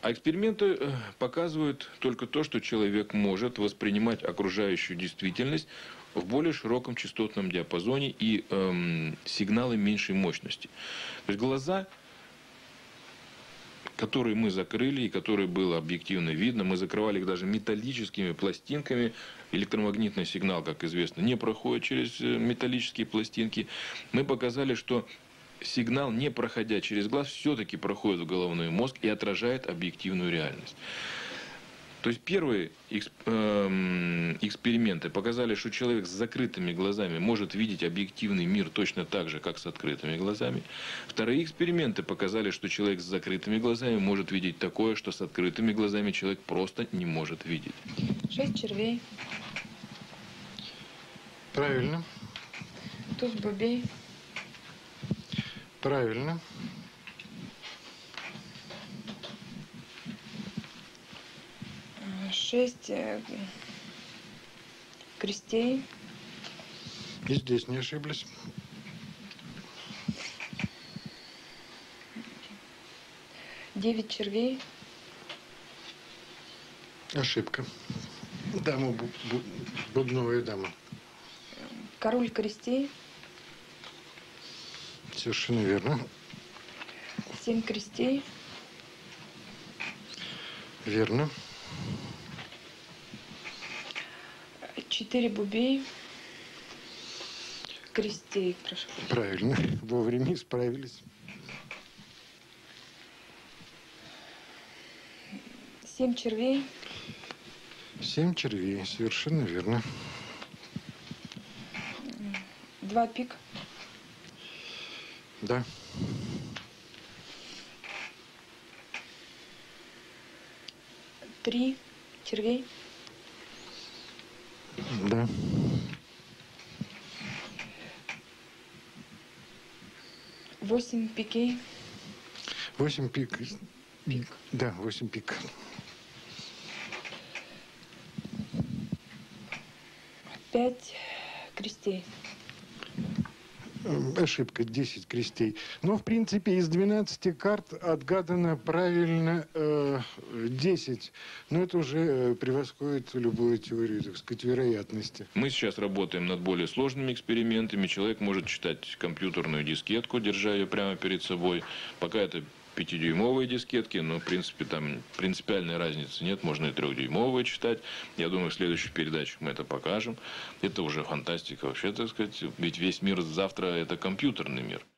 А эксперименты показывают только то, что человек может воспринимать окружающую действительность в более широком частотном диапазоне и сигналы меньшей мощности. То есть глаза, которые мы закрыли и которые было объективно видно, мы закрывали их даже металлическими пластинками. Электромагнитный сигнал, как известно, не проходит через металлические пластинки. Мы показали, что сигнал, не проходя через глаз, все-таки проходит в головной мозг и отражает объективную реальность. То есть первые эксперименты показали, что человек с закрытыми глазами может видеть объективный мир точно так же, как с открытыми глазами. Вторые эксперименты показали, что человек с закрытыми глазами может видеть такое, что с открытыми глазами человек просто не может видеть. 6 червей. Правильно. Туз бобей. Правильно. 6 крестей. И здесь не ошиблись. 9 червей. Ошибка. Дама, бубновая дама. Король крестей. Совершенно верно. 7 крестей. Верно. 4 бубей. Крестей, прошу. Правильно. Вовремя справились. 7 червей. 7 червей. Совершенно верно. 2 пик. Да. 3 червей. Да. 8 пикей. 8 пик. Да, 8 пик. 5 крестей. Ошибка, 10 крестей. Но, в принципе, из 12 карт отгадано правильно 10. Но это уже превосходит любую теорию, так сказать, вероятности. Мы сейчас работаем над более сложными экспериментами. Человек может читать компьютерную дискетку, держа ее прямо перед собой. Пока это 5-дюймовые дискетки, но, в принципе, там принципиальной разницы нет. Можно и 3-дюймовые читать. Я думаю, в следующих передачах мы это покажем. Это уже фантастика вообще, так сказать. Ведь весь мир завтра – это компьютерный мир.